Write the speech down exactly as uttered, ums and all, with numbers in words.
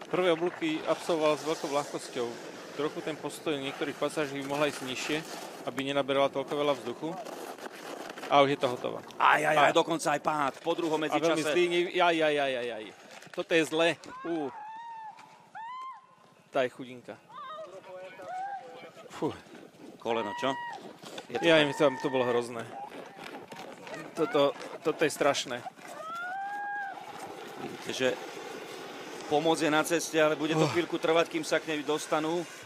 Prvé oblúky absolvoval s veľkou ľahkosťou. Trochu ten postoj niektorých pasáží by mohla ísť nižšie, aby nenaberala toľko veľa vzduchu. A už je to hotová. Aj, aj, aj, dokonca aj pád po druhom A veľmi medzičase. zlý, aj, aj, aj, aj, aj. Toto je zle. Ú. Tá je chudinka. Fú. Koleno, čo? Je to Ja tak? im to, to bolo hrozné. Toto, toto je strašné. Vidíte, že pomoc je na ceste, ale bude to Oh. chvíľku trvať, kým sa k nej dostanú.